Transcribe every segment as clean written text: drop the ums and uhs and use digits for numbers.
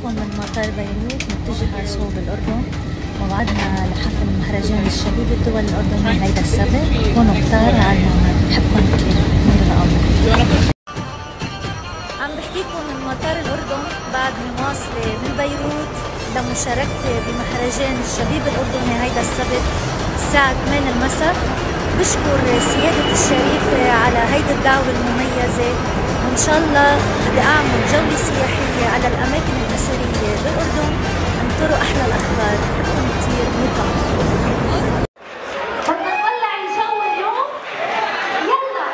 بحكيكم من مطار بيروت متجه على صوب الأردن، موعدنا لحفل مهرجان الشبيب الدول الأردني هيدا السبت. كونوا كتار على الموعد، بحبكم كتير. نور الله. عم بحكيكم من مطار الأردن بعد مواصلة من بيروت لمشاركتي بمهرجان الشبيب الأردني هيدا السبت الساعة 8 المساء. بشكر سيادة الشريفة على هيدي الدعوة المميزة، وإن شاء الله بدي أعمل جولة سياحية على الأماكن الأثرية بالأردن، انطروا أحلى الأخبار. بحبكم كتير. نطلع بدنا نولع الجو اليوم، يلا.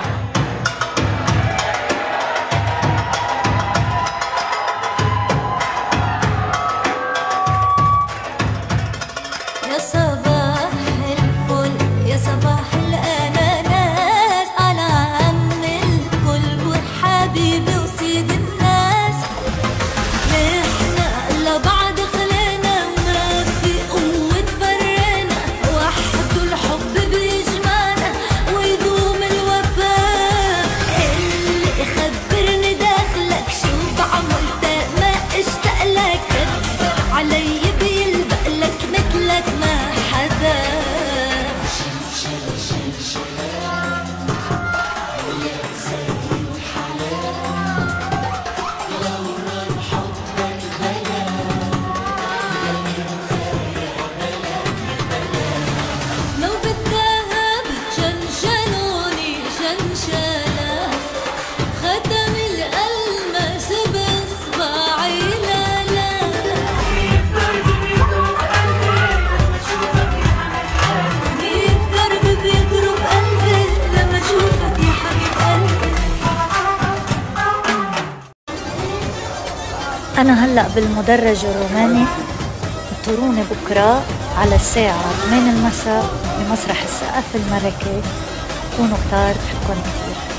يا صباح الفل، يا صباح الأناناس، على عم الكل وحبيبي وسيد الناس. نحنا لبعض خلينا وما في قوة فرقنا، وحده الحب بيجمعنا ويدوم الوفاء. اللي يخبرني داخلك شو بعملت ما اشتاق لك، كبر علي بيلبق لك مثلك ما حدا. لو بالذهب شنشنوني شنشنة، ختم الألماس بإصبعي لا. مية درب بيضرب قلبي لما أشوفك يا حبيب قلبي. أنا هلأ بالمدرج الروماني، انطروني بكرة على الساعة 8 المساء بمسرح السقف الملكي. كونوا كتار، بحبكم كتير.